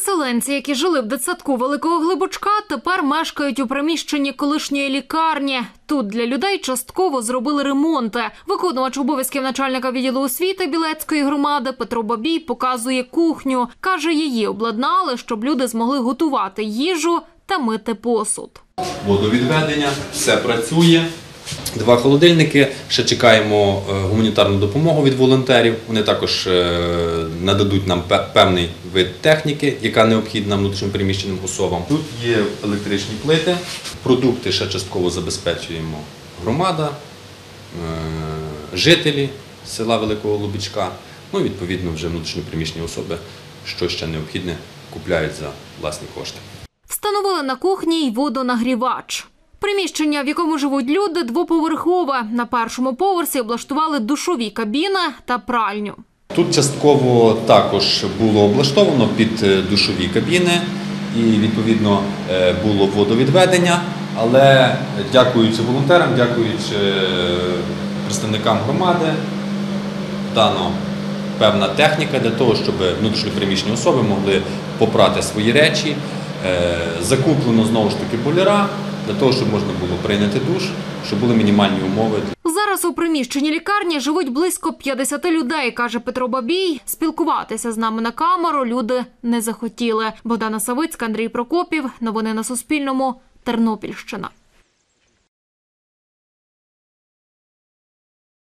Переселенці, які жили в дитсадку Великого Глибочка, тепер мешкають у приміщенні колишньої лікарні. Тут для людей частково зробили ремонти. Виконувач обов'язків начальника відділу освіти Білецької громади Петро Бабій показує кухню. Каже, її обладнали, щоб люди змогли готувати їжу та мити посуд. Водовідведення, все працює. 2 холодильники, ще чекаємо гуманітарну допомогу від волонтерів. Вони також нададуть нам певний вид техніки, яка необхідна внутрішньопереміщеним особам. Тут є електричні плити, продукти ще частково забезпечуємо громада, жителі села Великого Глибочка, ну і відповідно вже внутрішньопереміщені особи, що ще необхідне, купляють за власні кошти. Встановили на кухні й водонагрівач. Приміщення, в якому живуть люди, двоповерхове. На першому поверсі облаштували душові кабіни та пральню. Тут частково також було облаштовано під душові кабіни і, відповідно, було водовідведення. Але дякуючи волонтерам, дякуючи представникам громади, дано певна техніка для того, щоб внутрішньопереміщені особи могли попрати свої речі. Закуплено, знову ж таки, бойлера, для того, щоб можна було прийняти душ, щоб були мінімальні умови. Зараз у приміщенні лікарні живуть близько 50 людей, каже Петро Бабій. Спілкуватися з нами на камеру люди не захотіли. Богдана Савицька, Андрій Прокопів. Новини на Суспільному. Тернопільщина.